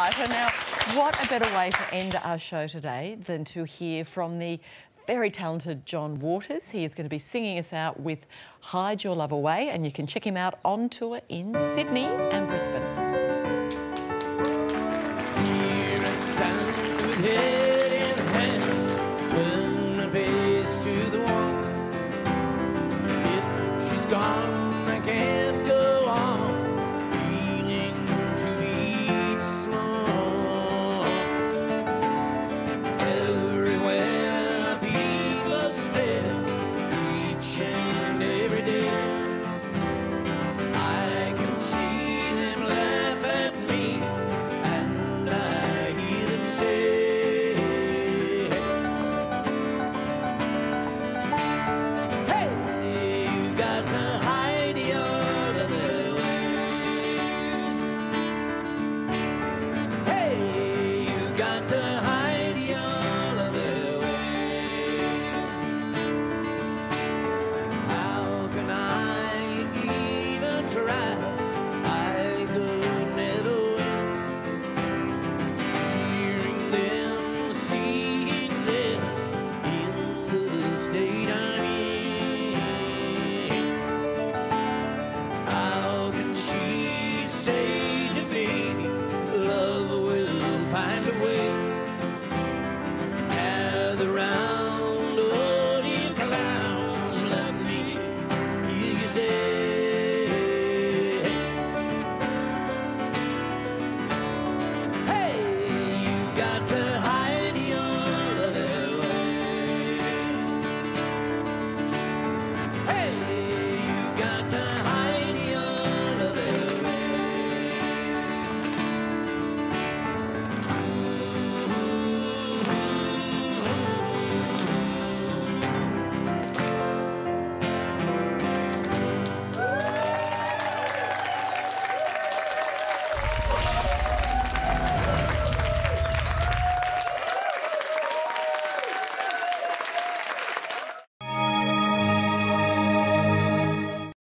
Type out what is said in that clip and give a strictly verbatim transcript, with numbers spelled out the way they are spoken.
songwriter. Now, what a better way to end our show today than to hear from the very talented John Waters. He is going to be singing us out with Hide Your Love Away, and you can check him out on tour in Sydney and Brisbane. Here I stand with him.